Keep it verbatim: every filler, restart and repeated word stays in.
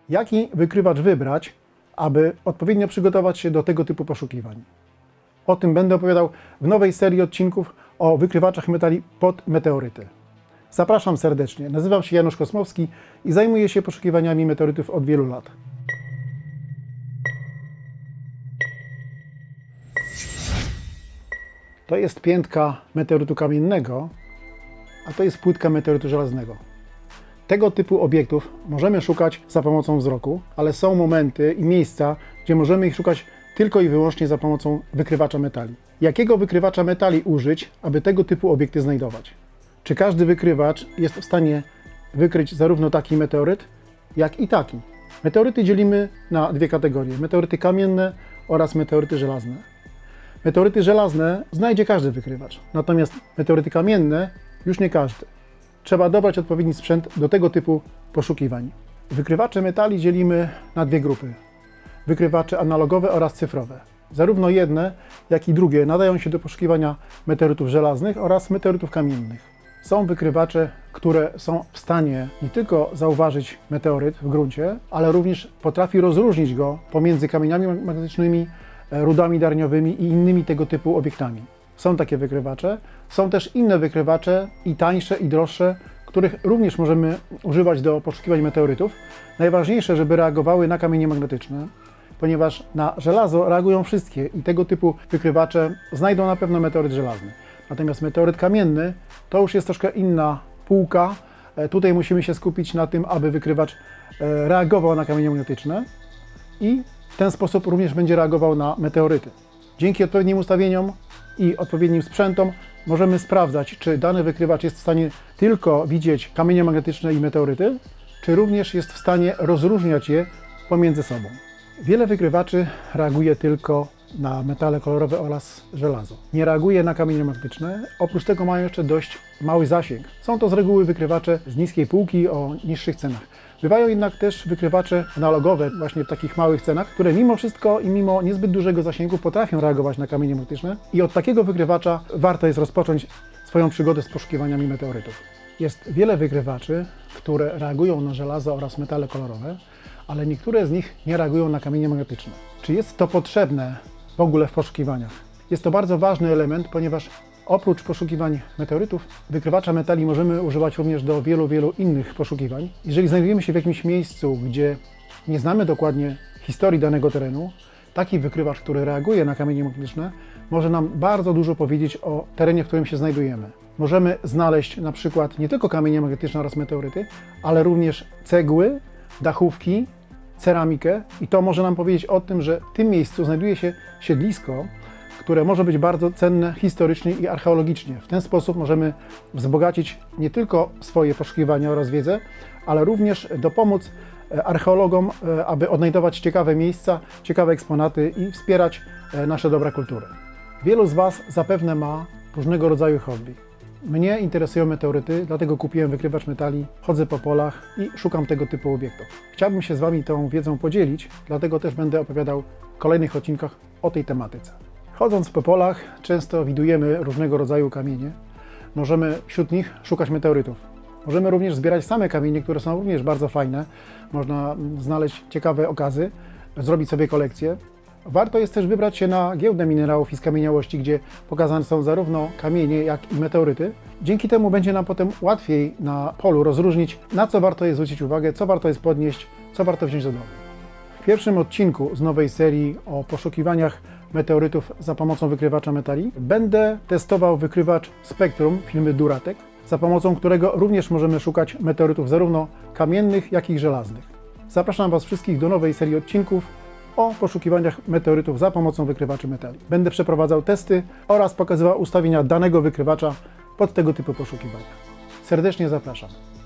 Jaki wykrywacz wybrać, aby odpowiednio przygotować się do tego typu poszukiwań? O tym będę opowiadał w nowej serii odcinków o wykrywaczach metali pod meteoryty. Zapraszam serdecznie. Nazywam się Janusz Kosmowski i zajmuję się poszukiwaniami meteorytów od wielu lat. To jest piętka meteorytu kamiennego, a to jest płytka meteorytu żelaznego. Tego typu obiektów możemy szukać za pomocą wzroku, ale są momenty i miejsca, gdzie możemy ich szukać tylko i wyłącznie za pomocą wykrywacza metali. Jakiego wykrywacza metali użyć, aby tego typu obiekty znajdować? Czy każdy wykrywacz jest w stanie wykryć zarówno taki meteoryt, jak i taki? Meteoryty dzielimy na dwie kategorie. Meteoryty kamienne oraz meteoryty żelazne. Meteoryty żelazne znajdzie każdy wykrywacz, natomiast meteoryty kamienne już nie każdy. Trzeba dobrać odpowiedni sprzęt do tego typu poszukiwań. Wykrywacze metali dzielimy na dwie grupy. Wykrywacze analogowe oraz cyfrowe. Zarówno jedne, jak i drugie nadają się do poszukiwania meteorytów żelaznych oraz meteorytów kamiennych. Są wykrywacze, które są w stanie nie tylko zauważyć meteoryt w gruncie, ale również potrafi rozróżnić go pomiędzy kamieniami magnetycznymi, rudami darniowymi i innymi tego typu obiektami. Są takie wykrywacze. Są też inne wykrywacze, i tańsze, i droższe, których również możemy używać do poszukiwań meteorytów. Najważniejsze, żeby reagowały na kamienie magnetyczne, ponieważ na żelazo reagują wszystkie i tego typu wykrywacze znajdą na pewno meteoryt żelazny. Natomiast meteoryt kamienny to już jest troszkę inna półka. Tutaj musimy się skupić na tym, aby wykrywacz reagował na kamienie magnetyczne i w ten sposób również będzie reagował na meteoryty. Dzięki odpowiednim ustawieniom i odpowiednim sprzętom możemy sprawdzać, czy dany wykrywacz jest w stanie tylko widzieć kamienie magnetyczne i meteoryty, czy również jest w stanie rozróżniać je pomiędzy sobą. Wiele wykrywaczy reaguje tylko na metale kolorowe oraz żelazo. Nie reaguje na kamienie magnetyczne, oprócz tego mają jeszcze dość mały zasięg. Są to z reguły wykrywacze z niskiej półki o niższych cenach. Bywają jednak też wykrywacze analogowe właśnie w takich małych cenach, które mimo wszystko i mimo niezbyt dużego zasięgu potrafią reagować na kamienie magnetyczne i od takiego wykrywacza warto jest rozpocząć swoją przygodę z poszukiwaniami meteorytów. Jest wiele wykrywaczy, które reagują na żelazo oraz metale kolorowe, ale niektóre z nich nie reagują na kamienie magnetyczne. Czy jest to potrzebne w ogóle w poszukiwaniach? Jest to bardzo ważny element, ponieważ oprócz poszukiwań meteorytów, wykrywacza metali możemy używać również do wielu, wielu innych poszukiwań. Jeżeli znajdujemy się w jakimś miejscu, gdzie nie znamy dokładnie historii danego terenu, taki wykrywacz, który reaguje na kamienie magnetyczne, może nam bardzo dużo powiedzieć o terenie, w którym się znajdujemy. Możemy znaleźć na przykład nie tylko kamienie magnetyczne oraz meteoryty, ale również cegły, dachówki, ceramikę i to może nam powiedzieć o tym, że w tym miejscu znajduje się siedlisko, które może być bardzo cenne historycznie i archeologicznie. W ten sposób możemy wzbogacić nie tylko swoje poszukiwania oraz wiedzę, ale również dopomóc archeologom, aby odnajdować ciekawe miejsca, ciekawe eksponaty i wspierać nasze dobra kultury. Wielu z Was zapewne ma różnego rodzaju hobby. Mnie interesują meteoryty, dlatego kupiłem wykrywacz metali, chodzę po polach i szukam tego typu obiektów. Chciałbym się z Wami tą wiedzą podzielić, dlatego też będę opowiadał w kolejnych odcinkach o tej tematyce. Chodząc po polach często widujemy różnego rodzaju kamienie. Możemy wśród nich szukać meteorytów. Możemy również zbierać same kamienie, które są również bardzo fajne. Można znaleźć ciekawe okazy, zrobić sobie kolekcję. Warto jest też wybrać się na giełdę minerałów i skamieniałości, gdzie pokazane są zarówno kamienie, jak i meteoryty. Dzięki temu będzie nam potem łatwiej na polu rozróżnić, na co warto jest zwrócić uwagę, co warto jest podnieść, co warto wziąć do domu. W pierwszym odcinku z nowej serii o poszukiwaniach meteorytów za pomocą wykrywacza metali będę testował wykrywacz Spektrum firmy Duratec, za pomocą którego również możemy szukać meteorytów zarówno kamiennych, jak i żelaznych. Zapraszam Was wszystkich do nowej serii odcinków o poszukiwaniach meteorytów za pomocą wykrywaczy metali. Będę przeprowadzał testy oraz pokazywał ustawienia danego wykrywacza pod tego typu poszukiwania. Serdecznie zapraszam.